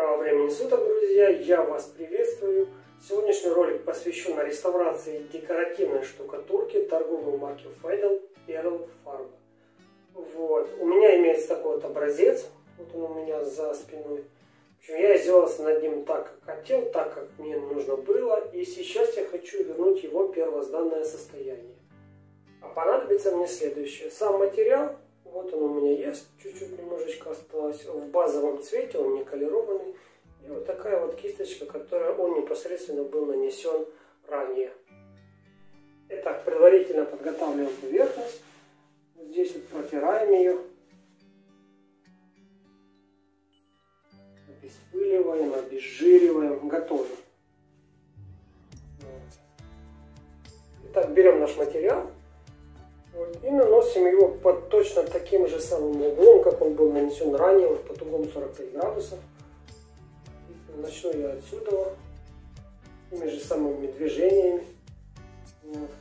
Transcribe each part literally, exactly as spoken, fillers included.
Доброго времени суток, друзья! Я вас приветствую. Сегодняшний ролик посвящен реставрации декоративной штукатурки торговой марки Фейдл Перл Фарба. Вот. У меня имеется такой вот образец. Вот он у меня за спиной. В общем, я сделался над ним так, как хотел, так, как мне нужно было. И сейчас я хочу вернуть его первозданное состояние. А понадобится мне следующее. Сам материал. Вот он у меня есть, чуть-чуть немножечко осталось. В базовом цвете, он не колерованный. И вот такая вот кисточка, которая он непосредственно был нанесен ранее. Итак, предварительно подготавливаем поверхность. Вот здесь вот протираем ее. Обеспыливаем, обезжириваем. Готово. Итак, берем наш материал. Вот, и наносим его под точно таким же самым углом, как он был нанесен ранее, вот под углом сорок пять градусов. Начну я отсюда, теми же самыми движениями. Вот.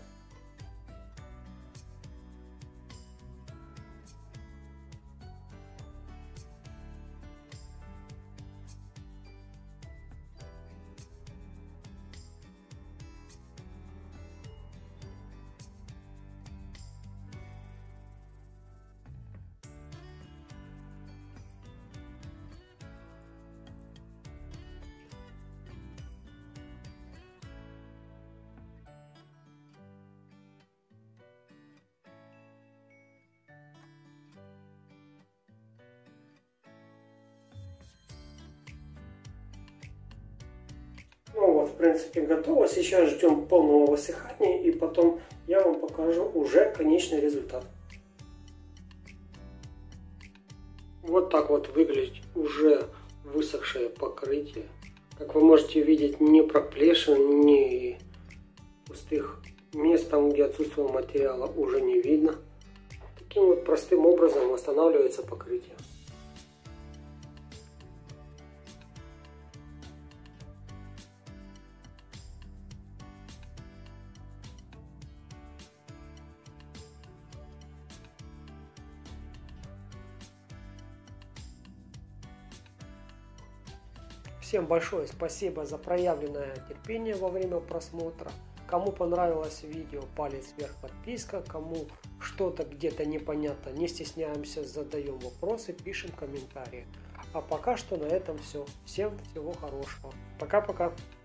Ну вот, в принципе, готово. Сейчас ждем полного высыхания, и потом я вам покажу уже конечный результат. Вот так вот выглядит уже высохшее покрытие. Как вы можете видеть, ни проплешин, ни пустых мест, там, где отсутствовал материала, уже не видно. Таким вот простым образом восстанавливается покрытие. Всем большое спасибо за проявленное терпение во время просмотра. Кому понравилось видео, палец вверх, подписка. Кому что-то где-то непонятно, не стесняемся, задаем вопросы, пишем комментарии. А пока что на этом все. Всем всего хорошего. Пока-пока.